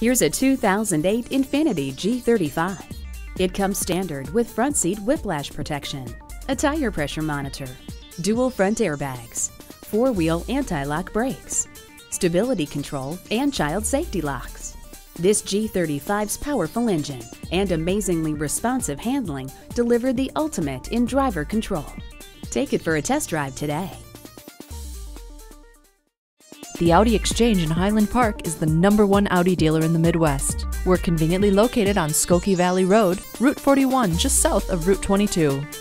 Here's a 2008 Infiniti G35. It comes standard with front seat whiplash protection, a tire pressure monitor, dual front airbags, four-wheel anti-lock brakes, stability control, and child safety locks. This G35's powerful engine and amazingly responsive handling deliver the ultimate in driver control. Take it for a test drive today. The Audi Exchange in Highland Park is the #1 Audi dealer in the Midwest. We're conveniently located on Skokie Valley Road, Route 41, just south of Route 22.